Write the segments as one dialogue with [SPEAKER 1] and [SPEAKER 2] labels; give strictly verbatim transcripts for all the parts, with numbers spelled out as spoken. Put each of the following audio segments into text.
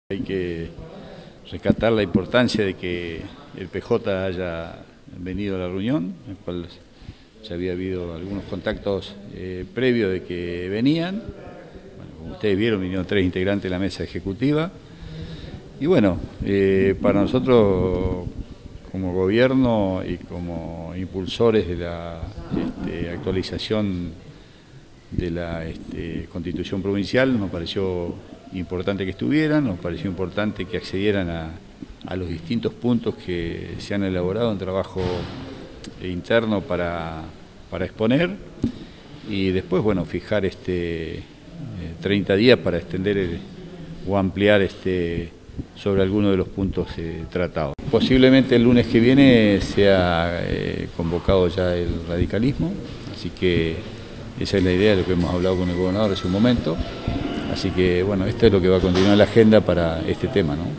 [SPEAKER 1] Hay que rescatar la importancia de que el P J haya venido a la reunión, en la cual ya había habido algunos contactos eh, previos de que venían. Bueno, como ustedes vieron, vinieron tres integrantes de la mesa ejecutiva. Y bueno, eh, para nosotros como gobierno y como impulsores de la este, actualización de la este, Constitución provincial, nos pareció importante que estuvieran, nos pareció importante que accedieran a, a los distintos puntos que se han elaborado en trabajo interno para, para exponer, y después, bueno, fijar este eh, treinta días para extender el, o ampliar este sobre alguno de los puntos eh, tratados. Posiblemente el lunes que viene sea eh, convocado ya el radicalismo, así que esa es la idea de lo que hemos hablado con el gobernador hace un momento. Así que, bueno, esto es lo que va a continuar la agenda para este tema, ¿no?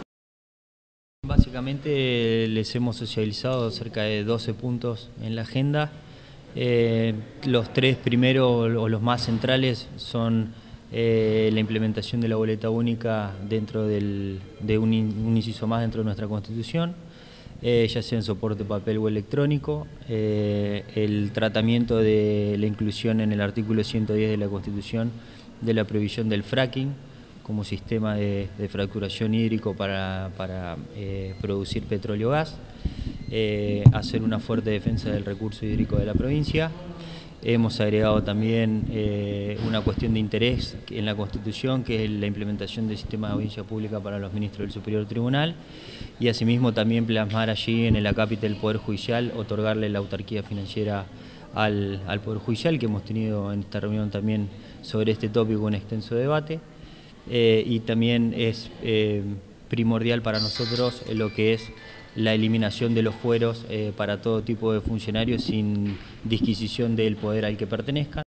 [SPEAKER 2] Básicamente les hemos socializado cerca de doce puntos en la agenda. Eh, los tres primeros o los más centrales son eh, la implementación de la boleta única dentro del, de un, un inciso más dentro de nuestra Constitución, eh, ya sea en soporte papel o electrónico, eh, el tratamiento de la inclusión en el artículo ciento diez de la Constitución de la prohibición del fracking como sistema de, de fracturación hídrico para, para eh, producir petróleo o gas, eh, hacer una fuerte defensa del recurso hídrico de la provincia. Hemos agregado también eh, una cuestión de interés en la Constitución, que es la implementación del sistema de audiencia pública para los ministros del Superior Tribunal, y asimismo también plasmar allí en el acápite del Poder Judicial, otorgarle la autarquía financiera al, al Poder Judicial, que hemos tenido en esta reunión también sobre este tópico un extenso debate, eh, y también es eh, primordial para nosotros lo que es la eliminación de los fueros eh, para todo tipo de funcionarios sin disquisición del poder al que pertenezcan.